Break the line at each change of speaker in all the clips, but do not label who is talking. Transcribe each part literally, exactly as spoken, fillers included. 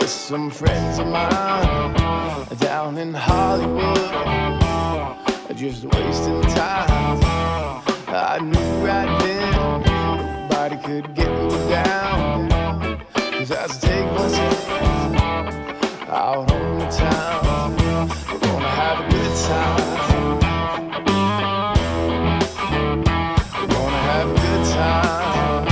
some friends of mine down in Hollywood, just wasting time. I knew right then nobody could get me down, 'cause I was taking myself out on the town. We're gonna have a good time. We're gonna have a good time.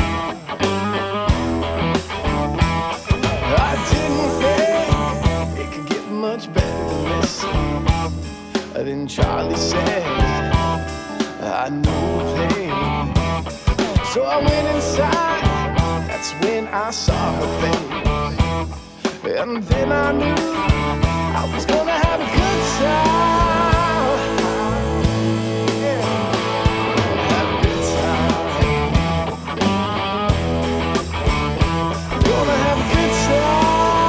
I didn't think it could get much better than this. Then Charlie said, I know a place. So I went inside, that's when I saw her face. And then I knew I was gonna have a good time. Yeah, gonna have a good time. Gonna have a good time.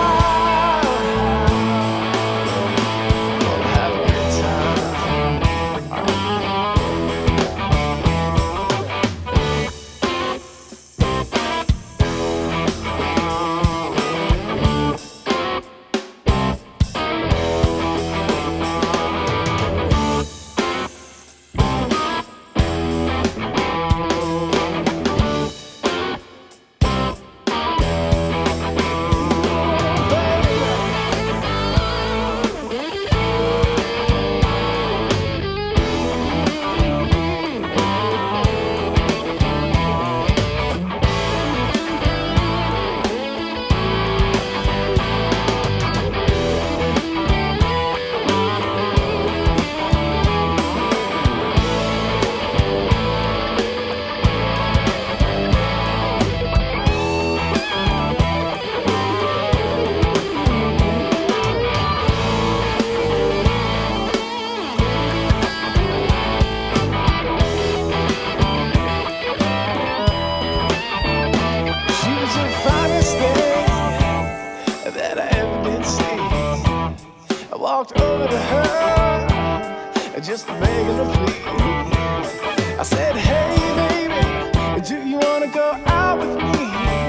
Walked over to her, just begging her please. I said, hey baby, do you wanna go out with me?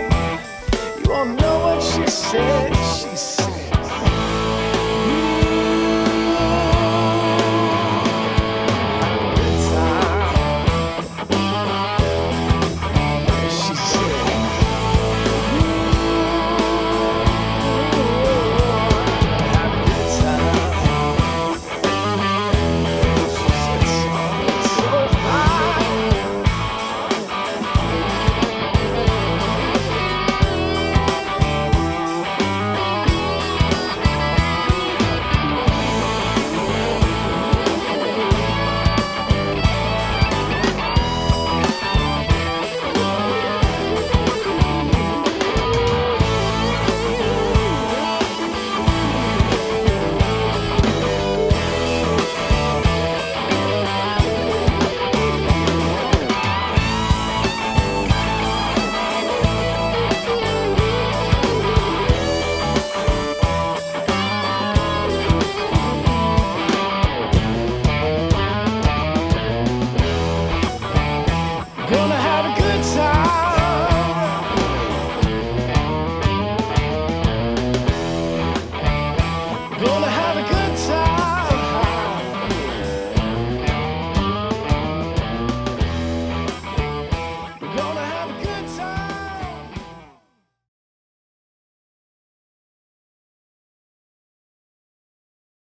You wanna know what she said? She said, gonna